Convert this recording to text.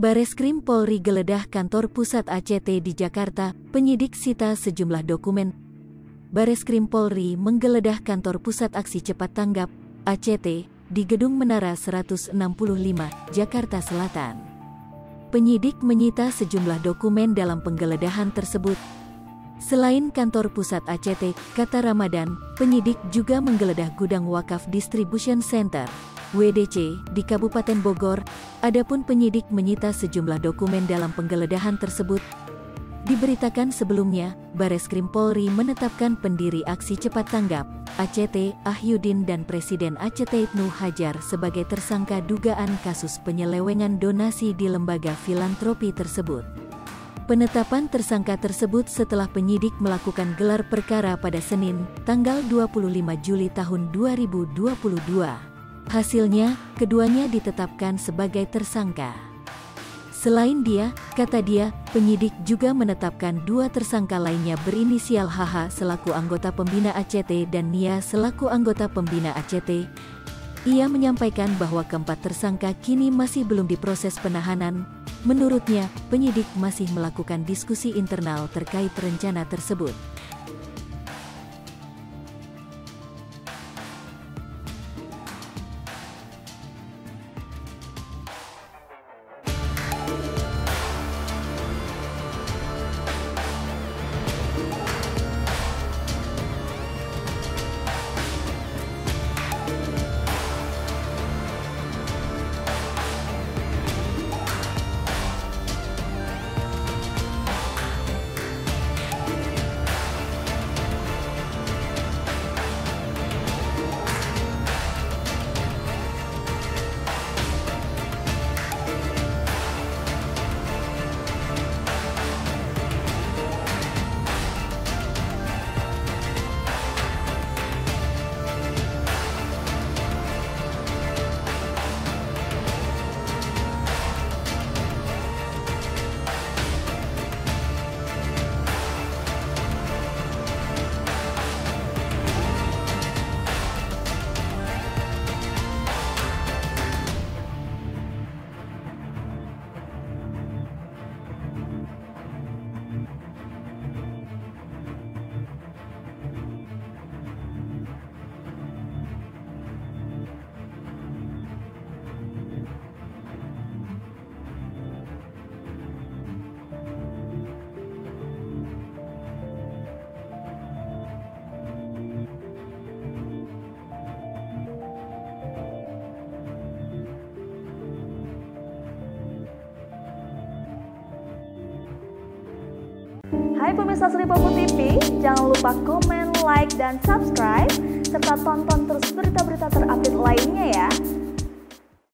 Bareskrim Polri geledah kantor pusat ACT di Jakarta, penyidik sita sejumlah dokumen. Bareskrim Polri menggeledah kantor pusat Aksi Cepat Tanggap, ACT, di Gedung Menara 165, Jakarta Selatan. Penyidik menyita sejumlah dokumen dalam penggeledahan tersebut. Selain kantor pusat ACT, kata Ramadan, penyidik juga menggeledah gudang wakaf Distribution Center, WDC, di Kabupaten Bogor. Adapun penyidik menyita sejumlah dokumen dalam penggeledahan tersebut. Diberitakan sebelumnya, Bareskrim Polri menetapkan pendiri Aksi Cepat Tanggap, ACT, Ahyudin dan Presiden ACT Ibnu Hajar sebagai tersangka dugaan kasus penyelewengan donasi di lembaga filantropi tersebut. Penetapan tersangka tersebut setelah penyidik melakukan gelar perkara pada Senin, tanggal 25 Juli tahun 2022. Hasilnya, keduanya ditetapkan sebagai tersangka. Selain dia, kata dia, penyidik juga menetapkan dua tersangka lainnya berinisial HH selaku anggota pembina ACT dan Nia selaku anggota pembina ACT. Ia menyampaikan bahwa keempat tersangka kini masih belum diproses penahanan. Menurutnya, penyidik masih melakukan diskusi internal terkait rencana tersebut. Hai pemirsa Sri Popo TV, jangan lupa komen, like, dan subscribe, serta tonton terus berita-berita terupdate lainnya ya.